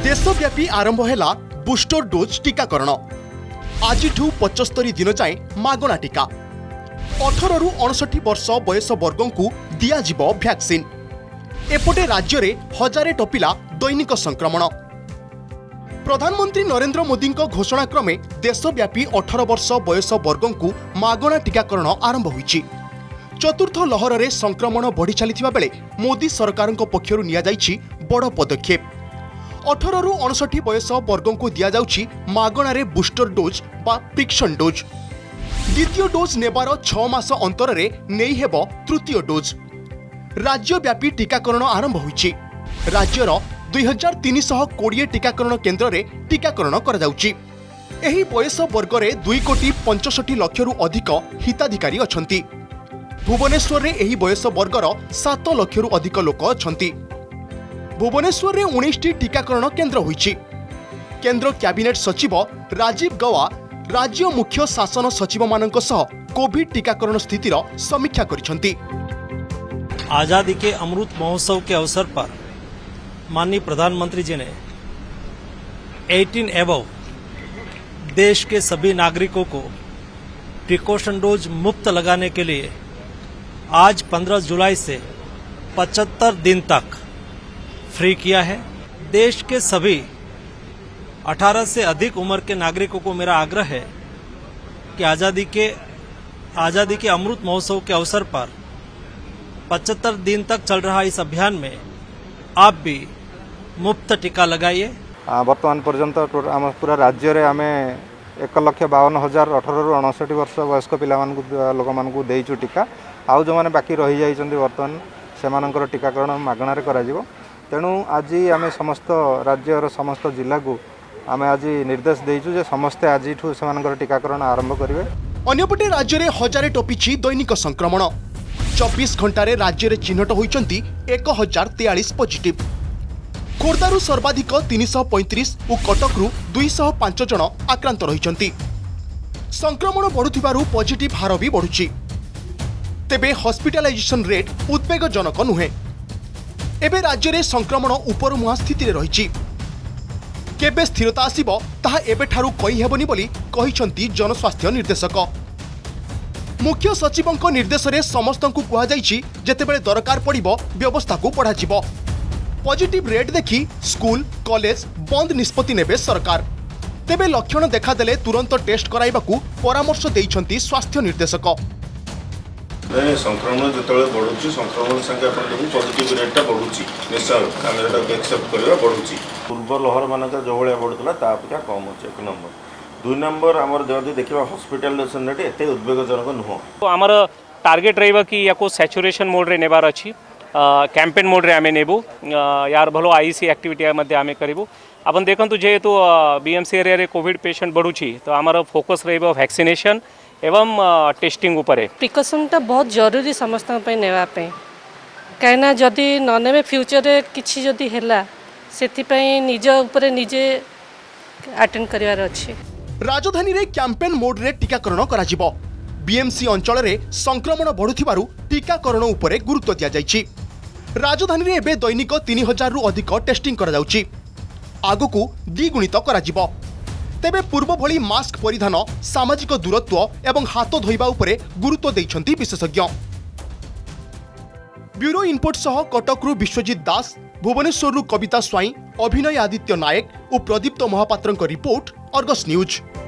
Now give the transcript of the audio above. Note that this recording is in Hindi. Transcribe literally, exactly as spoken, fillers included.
देशव्यापी आरंभ है बूस्टर डोज टीकाकरण। आज पचस्तरी दिन जाए मागणा टीका अठर रु अड़सठ वर्ष बयस वर्ग को दियाजिब वैक्सीन। एपटे राज्य रे हजारे टपिला दैनिक संक्रमण। प्रधानमंत्री नरेंद्र मोदी घोषणा क्रमे देशव्यापी अठर वर्ष बयस वर्ग को मागणा टीकाकरण आरंभ होईछि। चतुर्थ लहर रे संक्रमण बढ़ी चली बेले मोदी सरकार पक्षरु निया जाइछि बड़ पदक्षेप। अठर रु अड़सठ बयस वर्ग को दि जाउछि मागणारे बूस्टर डोज बा प्रिक्शन डोज। द्वितीय डोज नेबार छह मास अंतर रे नेई हेबो तृतीय डोज। राज्यव्यापी टीकाकरण आरंभ होईछि। राज्यर दुई हजार तीन सौ कोड़े टीकाकरण केन्द्र रे टीकाकरण करा जाउछि। एही बयस वर्ग रे दुई कोटी पंचषठी लक्ष रु अधिक हिताधिकारी अछंती। भुवनेश्वर रे एही बयस वर्गर सात लक्ष रु अधिक लोक अछंती। भुवनेश्वर रे उन्नीस टी टीकाकरण केन्द्र होईछि। केन्द्र कैबिनेट सचिव राजीव गौबा राज्य मुख्य शासन सचिव मानक सह कोविड टीकाकरण स्थितिर समीक्षा करिसंती। आजादी के अमृत महोत्सव के अवसर पर माननीय प्रधानमंत्री जी ने अठारह एबव देश के सभी नागरिकों को प्रिकॉशन डोज मुफ्त लगाने के लिए आज पंद्रह जुलाई से पचहत्तर दिन तक फ्री किया है। देश के सभी अठारह से अधिक उम्र के नागरिकों को मेरा आग्रह है कि आज़ादी के आज़ादी के अमृत महोत्सव के अवसर पर पचहत्तर दिन तक चल रहा इस अभियान में आप भी मुफ्त टीका लगाइए। वर्तमान पर्यंत पूरा राज्य रे आमे एक लक्ष बावन हजार अठर रु अड़सठ वर्ष वयस्क पिला लोक मानकु देइछु टीका। आउ जो माने बाकी रही जाइछन्ती वर्तमान सेमानकर टीकाकरण मागणारे कराजिवो। तेणु आज आम समस्त राज्यर समस्त जिला को आम आज निर्देश देइछु जे समस्ते आज टीकाकरण आरंभ करेंगे। अन्यपटे राज्य में हजारे टपिछि दैनिक संक्रमण। चौबीस घंटे राज्य में चिन्हट होइचंती एक हजार तेयालीस पॉजिटिव। खोर्धारू सर्वाधिक तीन सौ पैंतीस और कटकरू दुई सौ पांच जन आक्रांत रहिचंती। संक्रमण बढ़ुथिबारु पॉजिटिव हार भी बढ़ुछि। तेबे हॉस्पिटलाइजेशन रेट उद्वेगजनक नुहे। एबे राज्य में संक्रमण उपर मुहा स्थिति रही। केबे स्थिरता आसिबो ताहा एबेठारु कहि हेबनी बोली कहिसंती जनस्वास्थ्य निर्देशक। मुख्य सचिवंक निर्देश रे समस्तंकु कुहा जाइछि जेतेबेले दरकार पड़िबो व्यवस्था को पढ़ाजिबो। पॉजिटिव रेट देखि स्कूल कॉलेज बंद निष्पत्ति नेबे सरकार। तेबे लक्षण देखादेले तुरंत टेस्ट कराइबाकू परामर्श देइछंती स्वास्थ्य निर्देशक। संक्रमण जो बढ़ुची संक्रमण संख्या पॉजिटिव रेटा बढ़ुची निश्चय आम एक्सेप्ट करवा बढ़ुची। पूर्व लहर मान जो भाया बढ़ुला अपेक्षा कम अच्छे एक नंबर। दुई नंबर आम जब देखा हॉस्पिटलाइजेशन रेट एत उद्वेगजनक नुह। तो आमर टार्गेट रहा कि या सैचुरेशन मोड रे नेबार अच्छी कैंपेन मोड रे आमे नेबू यार भलो आईसी एक्टिविटी मध्य आमे करिबू। अपन देखंतु जेहेतु बीएमसी एरिया रे कोविड पेशेंट बढ़ुची तो आमर फोकस रहिबो वैक्सीनेशन एवं टेस्टिंग उपरे। प्रिकॉशन टा बहुत जरूरी समस्त नेवा कहीं जदि नने फ्यूचर रे किछि जदि हैला सेथिपई निज उपरे निजे अटेंड करिवार अछि। राजधानी रे कैंपेन मोड रे टीकाकरण कराजिबो। बीएमसी अंचल रे संक्रमण बढ़ुथिबारु टीकाकरण उपरे गुरुत्व दिया जाइछि। राजधानी रे एबे दैनिक तीन हजार रु अधिक टेस्टिंग करा जाउछि। आगुकू द्विगुणित कराजिबो। तेबे पूर्व भली मास्क परिधान सामाजिक दूरत्व एवं हाथ धोइबा उपरे गुरुत्व दैछंती विशेषज्ञ। ब्यूरो इनपुट सह कटकरू विश्वजित दास, भुवनेश्वररू कविता स्वाई, अभिनय आदित्य नायक और प्रदीप्त महापात्रଙ୍କ रिपोर्ट अर्गस न्यूज।